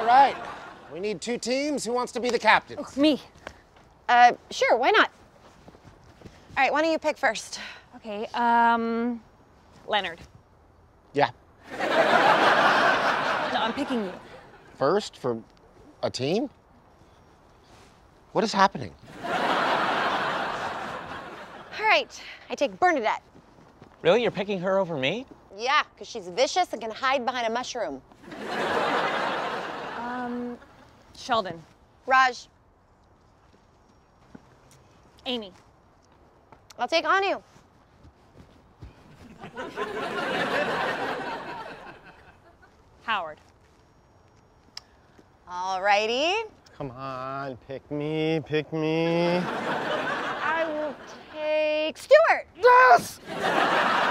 All right. We need 2 teams. Who wants to be the captain? Oh, me. Sure, why not? All right, why don't you pick first? Okay, Leonard. Yeah. No, I'm picking you. First for a team? What is happening? All right, I take Bernadette. Really? You're picking her over me? Yeah, because she's vicious and can hide behind a mushroom. Sheldon. Raj. Amy. I'll take Anu. Howard. All righty. Come on, pick me, pick me. I will take Stuart. Yes!